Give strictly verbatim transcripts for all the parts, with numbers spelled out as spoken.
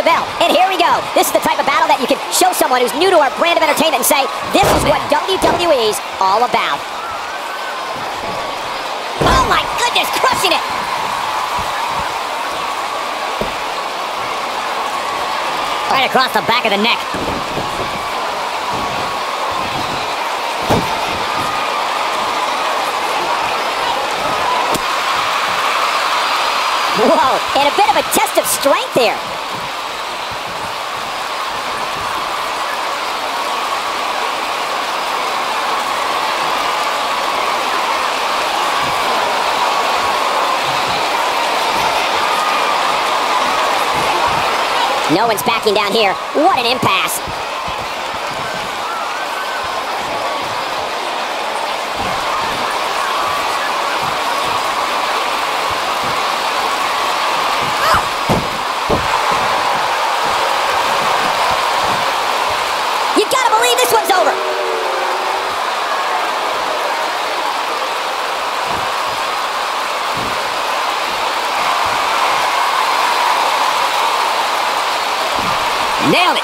bell. And here we go. This is the type of battle that you can show someone who's new to our brand of entertainment and say, this is what W W E's all about. Oh my goodness, crushing it. Right across the back of the neck. Whoa, and a bit of a test of strength here. No one's backing down here. What an impasse. You gotta believe this one's over. Nailed it.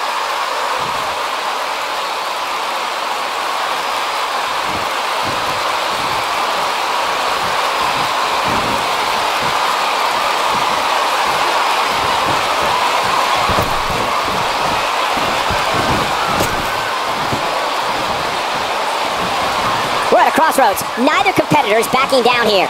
We're at a crossroads. Neither competitor is backing down here.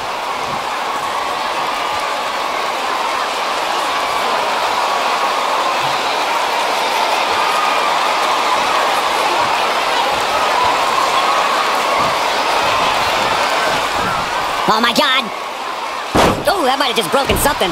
Oh my God! Oh, that might have just broken something.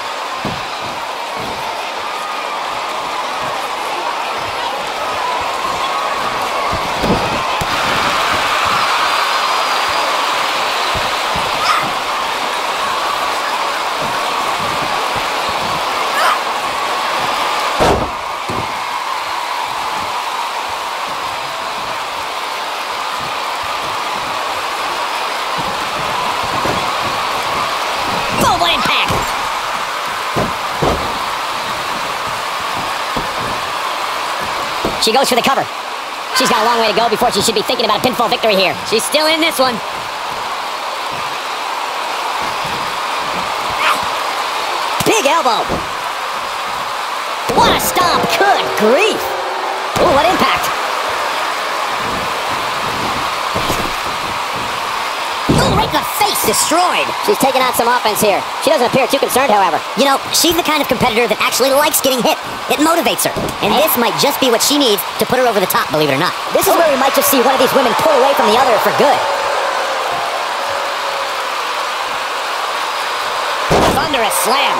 She goes for the cover. She's got a long way to go before she should be thinking about a pinfall victory here. She's still in this one. Big elbow. What a stomp. Good grief. Ooh, what impact. Ooh, right in the face. Destroyed. She's taking on some offense here. She doesn't appear too concerned, however. You know, she's the kind of competitor that actually likes getting hit. It motivates her. And this might just be what she needs to put her over the top, believe it or not. This is where we might just see one of these women pull away from the other for good. Thunderous slam.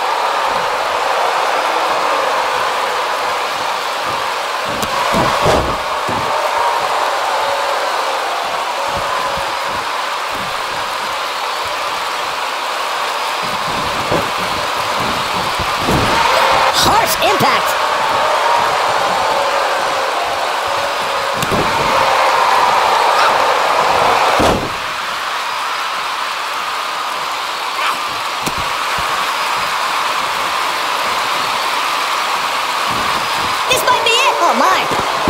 Harsh impact. This might be it. Oh my.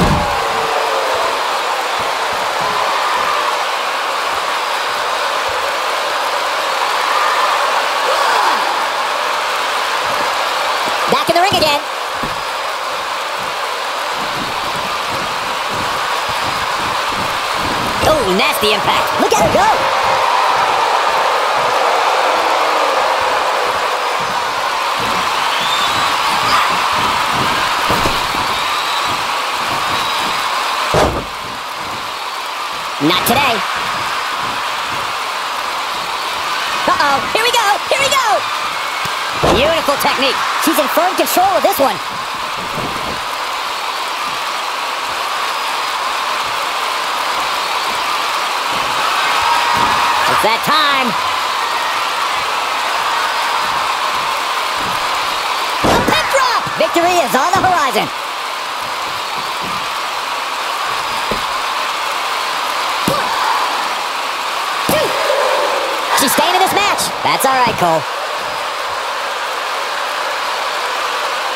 Back in the ring again. Oh, nasty impact. Look at her go. Not today. Uh-oh. Here we go. Here we go. Beautiful technique. She's in firm control of this one. It's that time. A pin drop. Victory is on the horizon. One, two. She's staying in this match. That's all right, Cole.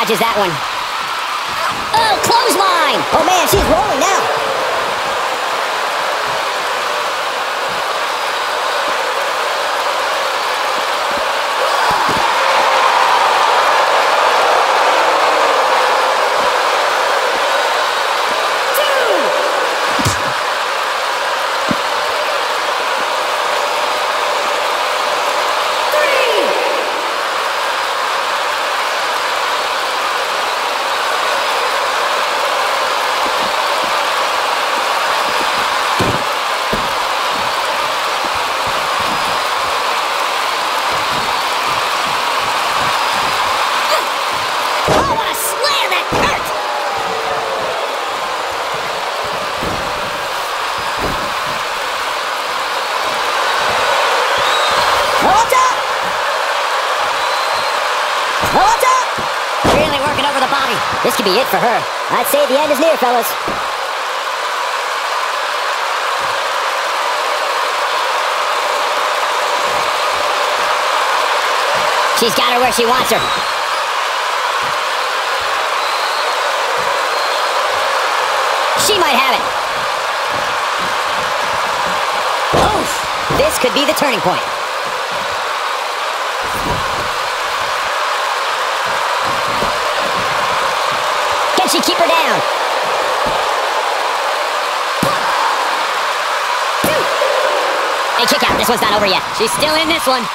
dodges that one. Oh, clothesline! Oh man, she's rolling now. Really working over the body. This could be it for her. I'd say the end is near, fellas. She's got her where she wants her. She might have it. Oof! This could be the turning point. Can she keep her down? Hey, kick out. This one's not over yet. She's still in this one.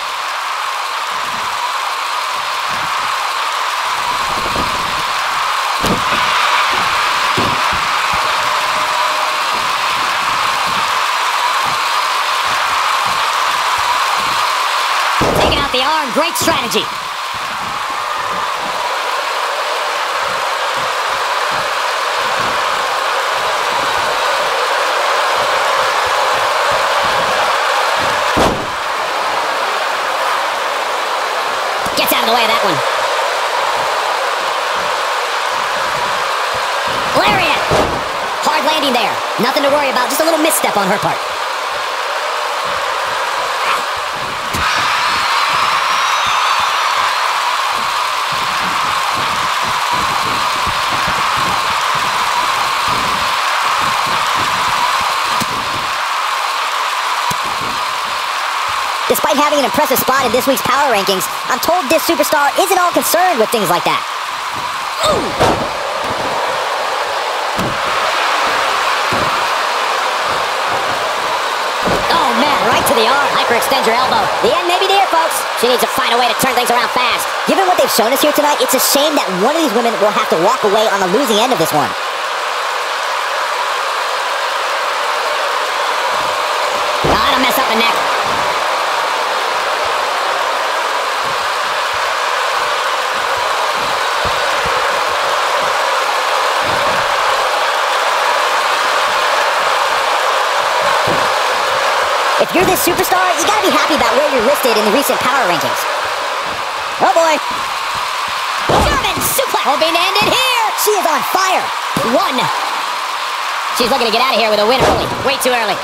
Taking out the arm. Great strategy. Gets out of the way of that one. Lariat! Hard landing there. Nothing to worry about. Just a little misstep on her part. Despite having an impressive spot in this week's power rankings, I'm told this superstar isn't all concerned with things like that. Ooh. Oh man, right to the arm. Hyperextend your elbow. The end may be near, folks. She needs to find a way to turn things around fast. Given what they've shown us here tonight, it's a shame that one of these women will have to walk away on the losing end of this one. Gotta mess up the neck. If you're this superstar, you gotta be happy about where you're listed in the recent power rankings. Oh boy. German suplex will be ended here. She is on fire. One. She's looking to get out of here with a win early. Way too early.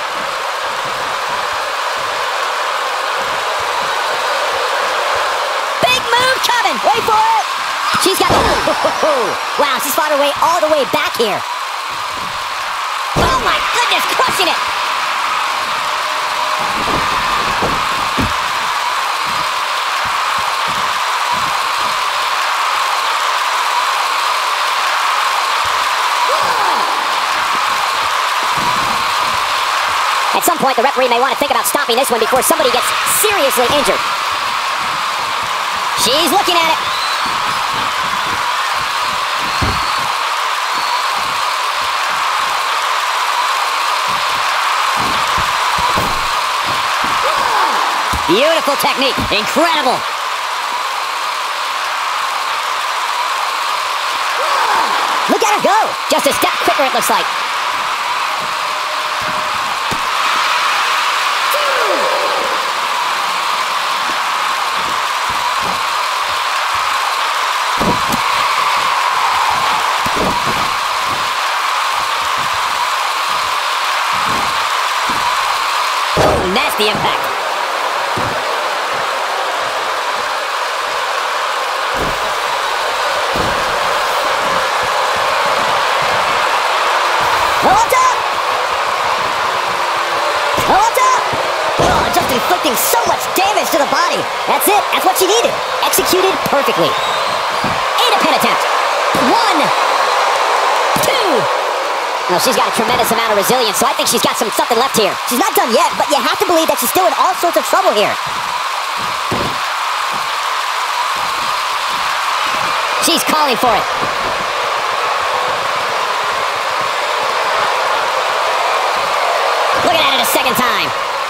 Big move coming. Wait for it. She's got the... Wow, she's fought her way all the way back here. Oh my goodness, crushing it. At some point, the referee may want to think about stopping this one before somebody gets seriously injured. She's looking at it. Beautiful technique. Incredible. Look at her go. Just a step quicker, it looks like. Oh, nasty impact. damage to the body. That's it. That's what she needed. Executed perfectly. Eight a pin attempt. One. Two. Well, she's got a tremendous amount of resilience, so I think she's got some something left here. She's not done yet, but you have to believe that she's still in all sorts of trouble here. She's calling for it. Looking at it a second time.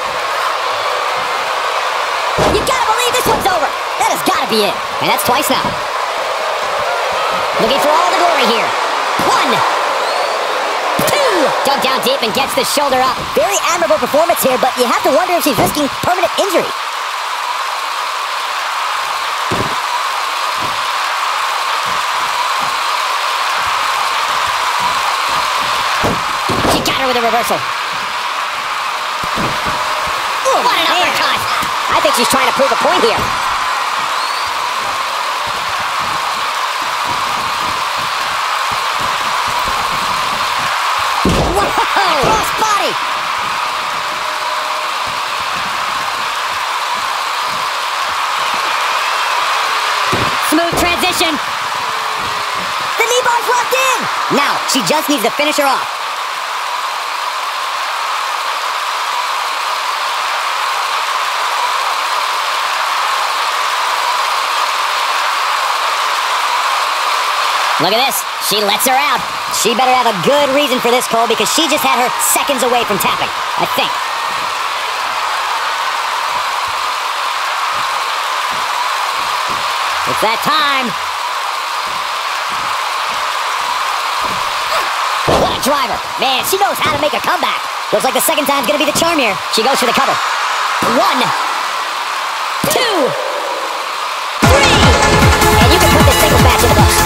You gotta believe this one's over. That has gotta be it. And that's twice now. Looking for all the glory here. One. Two. Dug down deep and gets the shoulder up. Very admirable performance here, but you have to wonder if she's risking permanent injury. She got her with a reversal. Ooh, what an uppercut! I think she's trying to prove a point here. Whoa! Cross body! Smooth transition. The knee bar's locked in! Now, she just needs to finish her off. Look at this. She lets her out. She better have a good reason for this, Cole, because she just had her seconds away from tapping, I think. It's that time. What a driver. Man, she knows how to make a comeback. Looks like the second time's going to be the charm here. She goes for the cover. One. Two. Three. And you can put this singles match in the books.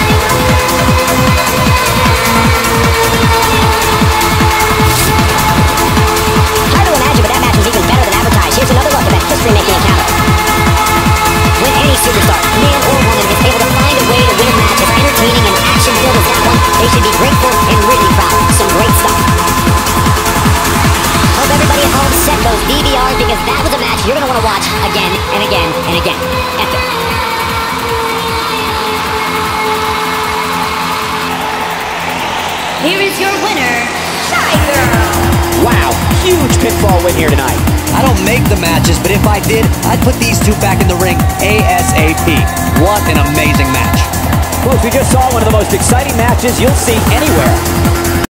Hard to imagine, but that match was even better than advertised. Here's another look at that history-making encounter. When any superstar, man or woman, is able to find a way to win a match as entertaining and action-filled as that one, they should be grateful and really proud. Some great stuff. Hope everybody at home set those D V Rs because that was a match you're going to want to watch again and again and again. Epic. Here is your winner, Shy Girl. Wow, huge pinfall win here tonight. I don't make the matches, but if I did, I'd put these two back in the ring ASAP. What an amazing match. Folks, we just saw one of the most exciting matches you'll see anywhere.